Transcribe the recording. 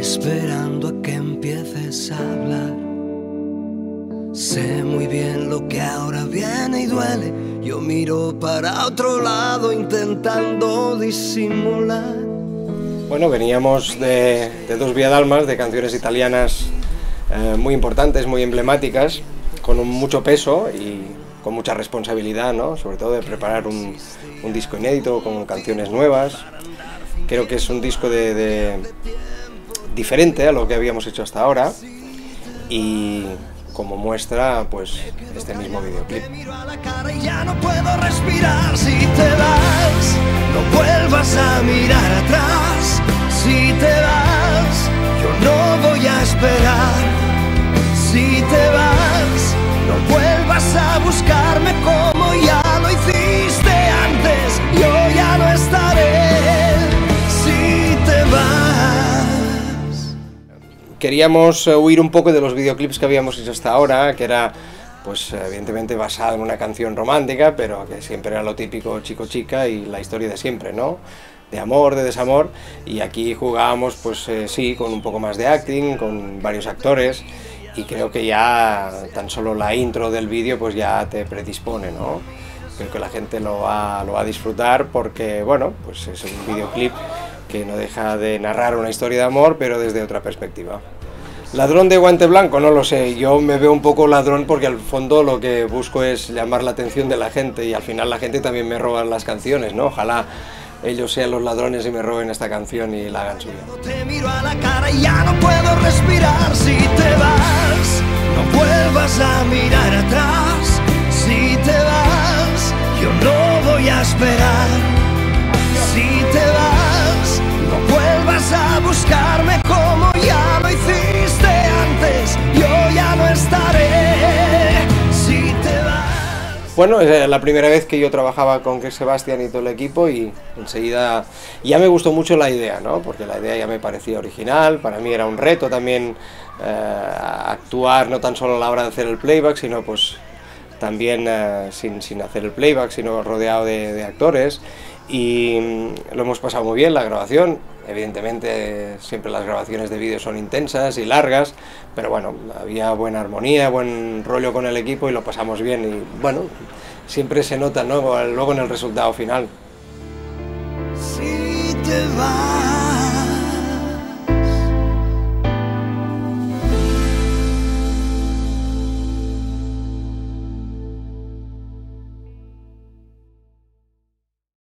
esperando a que empieces a hablar. Sé muy bien lo que ahora viene y duele. Yo miro para otro lado intentando disimular. Bueno, veníamos de dos Vía Dalmas, de canciones italianas muy importantes, muy emblemáticas, con mucho peso y con mucha responsabilidad, ¿no? Sobre todo de preparar un disco inédito con canciones nuevas. Creo que es un disco diferente a lo que habíamos hecho hasta ahora y como muestra pues este mismo videoclip. Ya no puedo respirar si te vas, no vuelvas a mirar atrás. Si te vas, yo no voy a esperar. Si te vas, no vuelvas a buscarme como ya lo hiciste antes. Yo ya no estaré si te vas. Queríamos huir un poco de los videoclips que habíamos hecho hasta ahora, que era pues evidentemente basado en una canción romántica, pero que siempre era lo típico chico-chica y la historia de siempre, ¿no? De amor, de desamor, y aquí jugábamos pues sí, con un poco más de acting, con varios actores, y creo que ya tan solo la intro del vídeo pues ya te predispone, ¿no? Creo que la gente lo va a disfrutar porque, bueno, pues es un videoclip que no deja de narrar una historia de amor, pero desde otra perspectiva. ¿Ladrón de guante blanco? No lo sé, yo me veo un poco ladrón porque al fondo lo que busco es llamar la atención de la gente y al final la gente también me roba las canciones, ¿no? Ojalá ellos sean los ladrones y me roben esta canción y la hagan suya. Te miro a la cara y ya no puedo respirar. Si te vas, no vuelvas a mirar atrás. Si te vas, yo no voy a esperar. Si te vas, no vuelvas a buscarme como ya lo hiciste antes. Yo ya no estaré si te vas. Bueno, es la primera vez que yo trabajaba con Chris Sebastian y todo el equipo y enseguida ya me gustó mucho la idea, ¿no? Porque la idea ya me parecía original, para mí era un reto también actuar no tan solo a la hora de hacer el playback, sino pues también sin hacer el playback, sino rodeado de actores. Y lo hemos pasado muy bien la grabación. Evidentemente siempre las grabaciones de vídeo son intensas y largas, pero bueno, había buena armonía, buen rollo con el equipo y lo pasamos bien y bueno, siempre se nota, ¿no? Luego en el resultado final. Si te vas.